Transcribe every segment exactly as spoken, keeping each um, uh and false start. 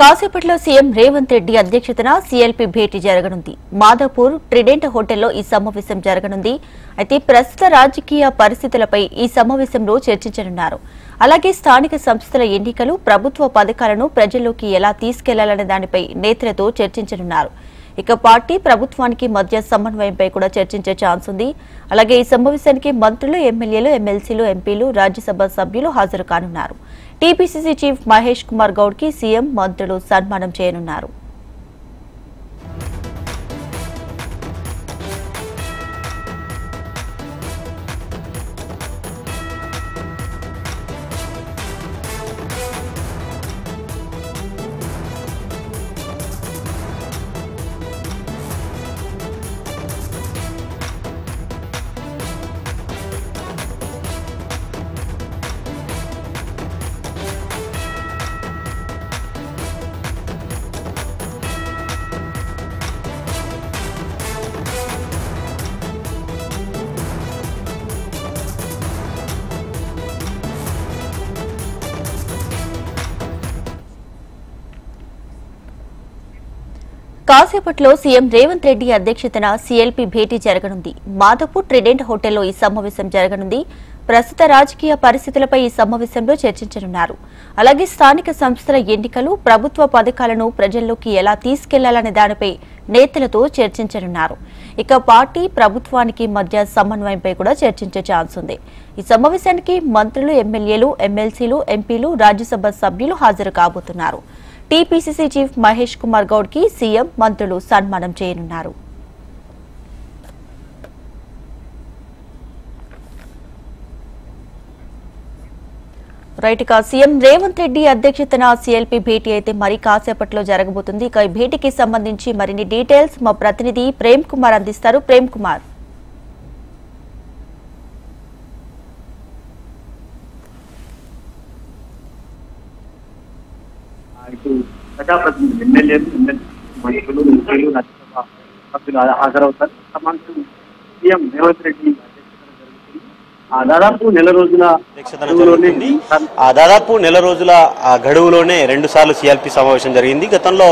కాసేపట్లో సీఎం రేవంత్ రెడ్డి అధ్యక్షతన సీఎల్పీ భేటీ జరగనుంది. మాధవపూర్ ట్రిడెంట్ హోటల్లో ఈ సమావేశం జరగనుంది. అయితే ప్రస్తుత రాజకీయ పరిస్థితులపై ఈ సమావేశంలో చర్చించనున్నారు. అలాగే స్థానిక సంస్థల ఎన్నికలు, ప్రభుత్వ పథకాలను ప్రజల్లోకి ఎలా తీసుకెళ్లాలనే దానిపై నేతలతో చర్చించనున్నారు. ఇక పార్టీ ప్రభుత్వానికి మధ్య సమన్వయంపై కూడా చర్చించే ఛాన్స్ ఉంది. అలాగే ఈ సమావేశానికి మంత్రులు, ఎమ్మెల్యేలు, ఎమ్మెల్సీలు, ఎంపీలు, రాజ్యసభ సభ్యులు హాజరు కానున్నారు. టీపీసీసీ చీఫ్ మహేష్ కుమార్ గౌడ్ కి సీఎం, మంత్రులు సన్మానం చేయనున్నారు. కాసేపట్లో సీఎం రేవంత్ రెడ్డి అధ్యక్షతన సీఎల్పీ భేటీ జరగనుంది. మాధవపూర్ ట్రిడెంట్ హోటల్లో ఈ సమావేశం జరగనుంది. ప్రస్తుత రాజకీయ పరిస్థితులపై ఈ సమావేశంలో చర్చించనున్నారు. అలాగే స్థానిక సంస్థల ఎన్నికలు, ప్రభుత్వ పథకాలను ప్రజల్లోకి ఎలా తీసుకెళ్లాలనే దానిపై నేతలతో చర్చించనున్నారు. ఇక పార్టీ ప్రభుత్వానికి మధ్య సమన్వయంపై కూడా చర్చించే ఛాన్స్ ఉంది. ఈ సమావేశానికి మంత్రులు, ఎమ్మెల్యేలు, ఎమ్మెల్సీలు, ఎంపీలు, రాజ్యసభ సభ్యులు హాజరు కాబోతున్నారు. టీపీసీసీ చీఫ్ మహేష్ కుమార్ గౌడ్ కి సీఎం, మంత్రులు సన్మానం చేయనున్నారు. రైట్ గా సీఎం రేవంత్ రెడ్డి అధ్యక్షతన సీఎల్పీ భేటీ అయితే మరి కాసేపట్లో జరగబోతుంది. ఇక ఈ భేటీకి సంబంధించి మరిన్ని డీటెయిల్స్ మా ప్రతినిధి ప్రేమ్ కుమార్ అందిస్తారు. ప్రేమ్ కుమార్, ప్రజాప్రతినిధులు, ఎమ్మెల్యేలు, ఎమ్మెల్సీ, మంత్రులు, ఎంపీలు, రాజ్యసభ సభ్యులు హాజరవుతారు. సమావేశం సీఎం రేవంత్ రెడ్డి దాదాపు నెల రోజుల దాదాపు నెల రోజుల గడువులోనే రెండు సార్లు సీఎల్పీ సమావేశం జరిగింది. గతంలో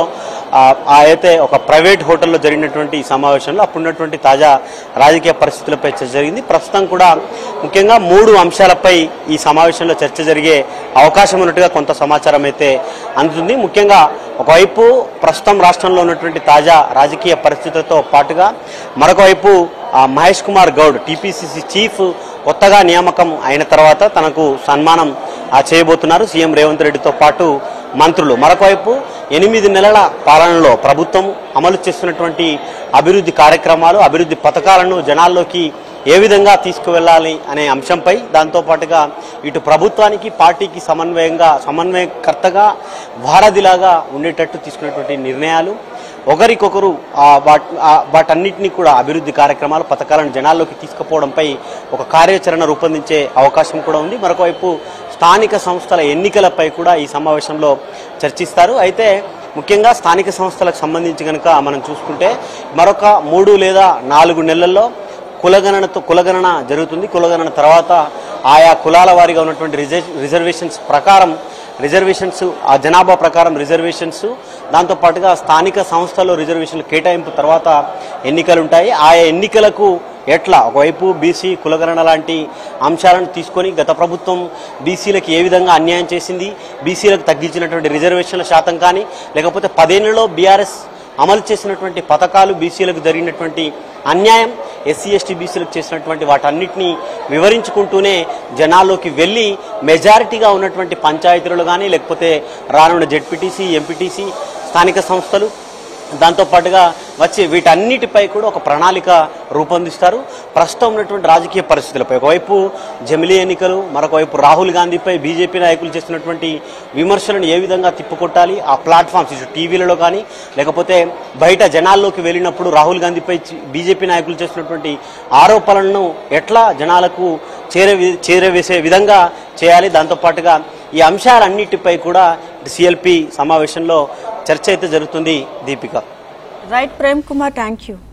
అయితే ఒక ప్రైవేట్ హోటల్లో జరిగినటువంటి ఈ సమావేశంలో అప్పుడున్నటువంటి తాజా రాజకీయ పరిస్థితులపై చర్చ జరిగింది. ప్రస్తుతం కూడా ముఖ్యంగా మూడు అంశాలపై ఈ సమావేశంలో చర్చ జరిగే అవకాశం ఉన్నట్టుగా కొంత సమాచారం అయితే అందుతుంది. ముఖ్యంగా ఒకవైపు ప్రస్తుతం రాష్ట్రంలో ఉన్నటువంటి తాజా రాజకీయ పరిస్థితులతో పాటుగా మరొకవైపు మహేష్ కుమార్ గౌడ్ టీపీసీసీ చీఫ్ కొత్తగా నియామకం అయిన తర్వాత తనకు సన్మానం చేయబోతున్నారు సీఎం రేవంత్ రెడ్డితో పాటు మంత్రులు. మరొకవైపు ఎనిమిది నెలల పాలనలో ప్రభుత్వం అమలు చేస్తున్నటువంటి అభివృద్ధి కార్యక్రమాలు, అభివృద్ధి పథకాలను జనాల్లోకి ఏ విధంగా తీసుకువెళ్ళాలి అనే అంశంపై, దాంతోపాటుగా ఇటు ప్రభుత్వానికి పార్టీకి సమన్వయంగా సమన్వయకర్తగా వారధిలాగా ఉండేటట్టు తీసుకున్నటువంటి నిర్ణయాలు, ఒకరికొకరు వాటన్నిటినీ కూడా అభివృద్ధి కార్యక్రమాలు, పథకాలను జనాల్లోకి తీసుకుపోవడంపై ఒక కార్యాచరణ రూపొందించే అవకాశం కూడా ఉంది. మరొకవైపు స్థానిక సంస్థల ఎన్నికలపై కూడా ఈ సమావేశంలో చర్చిస్తారు. అయితే ముఖ్యంగా స్థానిక సంస్థలకు సంబంధించి కనుక మనం చూసుకుంటే మరొక మూడు లేదా నాలుగు నెలల్లో కులగణనతో కులగణన జరుగుతుంది. కులగణన తర్వాత ఆయా కులాల వారీగా ఉన్నటువంటి రిజర్వేషన్స్ ప్రకారం రిజర్వేషన్స్ ఆ జనాభా ప్రకారం రిజర్వేషన్స్, దాంతోపాటుగా స్థానిక సంస్థల్లో రిజర్వేషన్లు కేటాయింపు తర్వాత ఎన్నికలు ఉంటాయి. ఆయా ఎన్నికలకు ఎట్లా ఒకవైపు బీసీ కులగణన లాంటి అంశాలను తీసుకొని గత ప్రభుత్వం బీసీలకు ఏ విధంగా అన్యాయం చేసింది, బీసీలకు తగ్గించినటువంటి రిజర్వేషన్ల శాతం కానీ, లేకపోతే పదేళ్లలో బీఆర్ఎస్ అమలు చేసినటువంటి పథకాలు, బీసీలకు జరిగినటువంటి అన్యాయం, ఎస్సీ ఎస్టీ బీసీలకు చేసినటువంటి వాటన్నిటినీ వివరించుకుంటూనే జనాల్లోకి వెళ్ళి మెజారిటీగా ఉన్నటువంటి పంచాయతీలు కానీ, లేకపోతే రానున్న జెడ్పీటీసీ, ఎంపీటీసీ, స్థానిక సంస్థలు, దాంతోపాటుగా వచ్చి వీటన్నిటిపై కూడా ఒక ప్రణాళిక రూపొందిస్తారు. ప్రస్తుతం ఉన్నటువంటి రాజకీయ పరిస్థితులపై ఒకవైపు జమిలీ ఎన్నికలు, మరొకవైపు రాహుల్ గాంధీపై బీజేపీ నాయకులు చేస్తున్నటువంటి విమర్శలను ఏ విధంగా తిప్పుకొట్టాలి, ఆ ప్లాట్ఫామ్స్ ఇటు టీవీలలో కానీ లేకపోతే బయట జనాల్లోకి వెళ్ళినప్పుడు రాహుల్ గాంధీపై బీజేపీ నాయకులు చేస్తున్నటువంటి ఆరోపణలను ఎట్లా జనాలకు చేరే చేరవేసే విధంగా చేయాలి, దాంతోపాటుగా ఈ అంశాలన్నిటిపై కూడా సీఎల్పీ సమావేశంలో చర్చ అయితే జరుగుతుంది. Deepika. Right Prem Kumar, thank you.